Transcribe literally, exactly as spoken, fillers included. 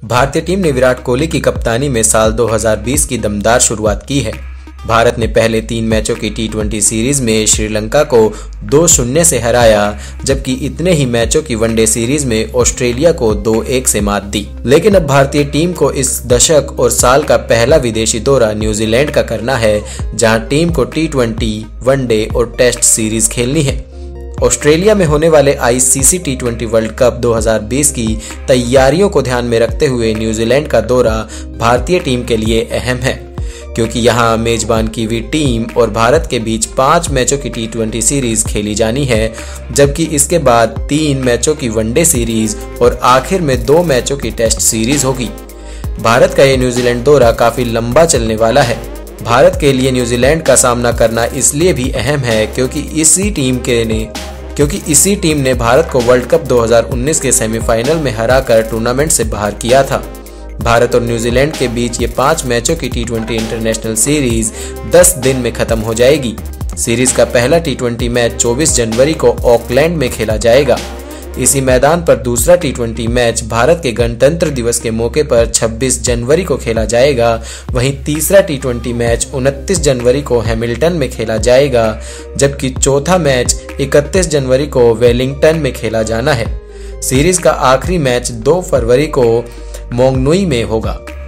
भारतीय टीम ने विराट कोहली की कप्तानी में साल दो हज़ार बीस की दमदार शुरुआत की है। भारत ने पहले तीन मैचों की टी ट्वेंटी सीरीज में श्रीलंका को दो शून्य से हराया, जबकि इतने ही मैचों की वनडे सीरीज में ऑस्ट्रेलिया को दो एक से मात दी। लेकिन अब भारतीय टीम को इस दशक और साल का पहला विदेशी दौरा न्यूजीलैंड का करना है, जहां टीम को टी ट्वेंटी, वनडे और टेस्ट सीरीज खेलनी है। ऑस्ट्रेलिया में होने वाले I C C T twenty world cup दो हज़ार बीस की तैयारियों को ध्यान में रखते हुए न्यूजीलैंड का दौरा भारतीय टीम के लिए अहम है, क्योंकि यहां मेजबान कीवी टीम और भारत के बीच पांच मैचों की टी ट्वेंटी सीरीज खेली जानी है, जबकि इसके बाद तीन मैचों की वनडे सीरीज और आखिर में दो मैचों की टेस्ट सीरीज होगी। भारत का यह न्यूजीलैंड दौरा काफी लंबा चलने वाला है। भारत के लिए न्यूजीलैंड का सामना करना इसलिए भी अहम है क्योंकि इसी टीम के ने क्योंकि इसी टीम ने भारत को वर्ल्ड कप दो हज़ार उन्नीस के सेमीफाइनल में हराकर टूर्नामेंट से बाहर किया था। भारत और न्यूजीलैंड के बीच ये पांच मैचों की टी ट्वेंटी इंटरनेशनल सीरीज दस दिन में खत्म हो जाएगी। सीरीज का पहला टी ट्वेंटी मैच चौबीस जनवरी को ऑकलैंड में खेला जाएगा। इसी मैदान पर दूसरा टी ट्वेंटी मैच भारत के गणतंत्र दिवस के मौके पर छब्बीस जनवरी को खेला जाएगा। वहीं तीसरा टी ट्वेंटी मैच उनतीस जनवरी को हैमिल्टन में खेला जाएगा, जबकि चौथा मैच इकतीस जनवरी को वेलिंगटन में खेला जाना है। सीरीज का आखिरी मैच दो फरवरी को मोंगनुई में होगा।